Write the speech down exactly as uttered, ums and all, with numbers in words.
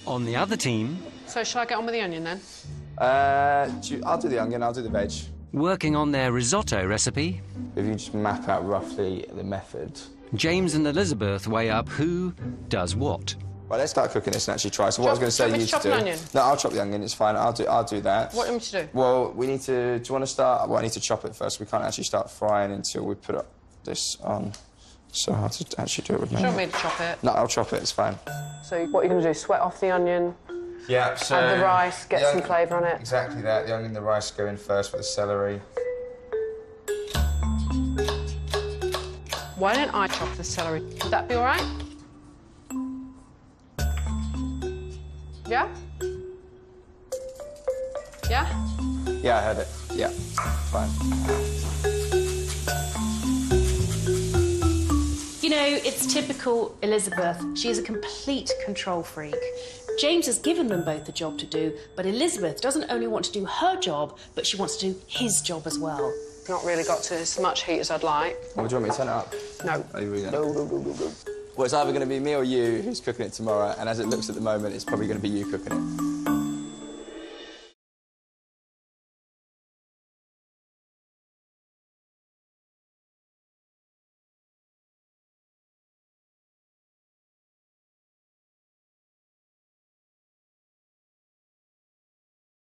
On the other team... So shall I get on with the onion, then? Uh, do you, I'll do the onion, I'll do the veg. Working on their risotto recipe... If you just map out roughly the method... James and Elizabeth weigh up who does what. Well, let's start cooking this and actually try. So what Chop, I was going to say me you to chop to do... an onion? No, I'll chop the onion, it's fine. I'll do, I'll do that. What do you want me to do? Well, we need to... Do you want to start... Well, I need to chop it first. We can't actually start frying until we put up this on. So I'll have to actually do it with me. Do you want me to chop it? No, I'll chop it, it's fine. So what you're going to do, sweat off the onion, Yeah, so... add the rice, get the some flavour on it. Exactly that. The onion and the rice go in first with the celery. Why don't I chop the celery? Would that be all right? Yeah? Yeah? Yeah, I heard it. Yeah, fine. You know, it's typical Elizabeth. She is a complete control freak. James has given them both a job to do, but Elizabeth doesn't only want to do her job, but she wants to do his job as well. Not really got to as much heat as I'd like. Well, do you want me to turn it up? No. Oh, you really don't? No, no, no, no, no. Well, it's either going to be me or you who's cooking it tomorrow, and as it looks at the moment, it's probably going to be you cooking it.